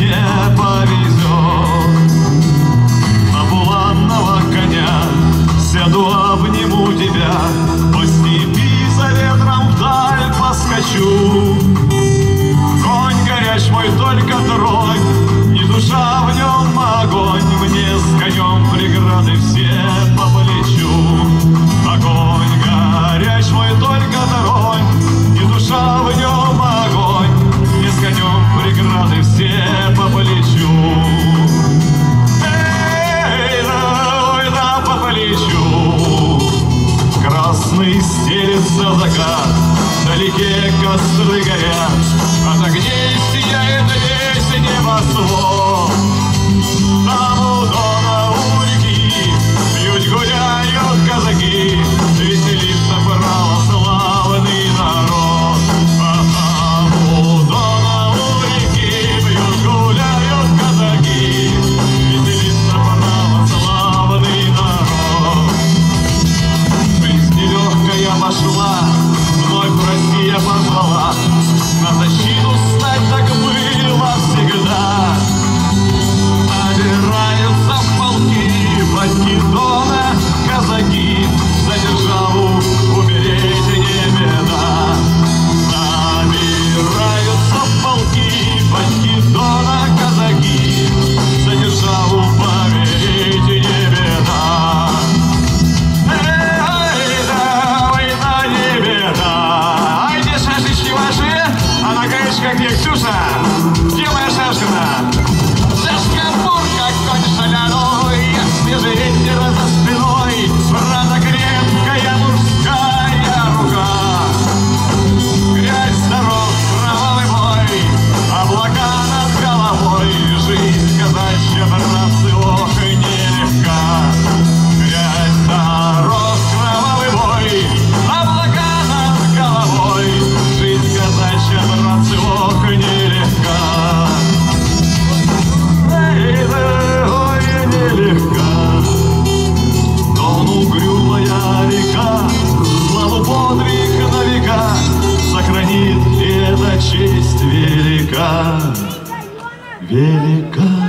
не повезет. На буланного коня сяду, обниму тебя, по степи за ветром вдаль поскочу. Конь горяч мой, только тронь, ни душа в нем огонь, мне с конем преграды все по плечу. Огонь горяч мой, только тронь, ни душа в нем огонь, мне с конем преграды все по плечу. Эй, да, ой, да, по плечу. Красный стелется закат, вдалеке костры горят, от огней сияет весь небосвод. Там у Дона, у реки, пьют, гуляют казаки, веселится православный народ. Там у Дона, у реки, пьют, гуляют казаки, веселится православный народ. Жизнь нелегкая пошла, вновь Россия позвала, на защиту стать так было всегда. Набираются в полки, батьки Дона, казаки, за державу умереть не беда. Набираются в полки, батьки Дона, казаки, за державу помереть не беда. Эй, да, ой, да, не беда. Ай, где шашечки ваши? А на гаишь, как мне, Ксюша? Где моя шашка-то? Шашка-бур, как конь шаляной, свежий ветер за спиной, брата крепкая мужская рука. Грязь дорог, кровавый бой, облака над головой, жизнь казачья, братцы, ох, нелегка. Грязь дорог, кровавый бой, облака над головой, жизнь казачья, братцы, ох, нелегка. Эй, да, ой, нелегка. Дон угрюмая река, славу подвиг на века сохранит, и эта честь велика, велика.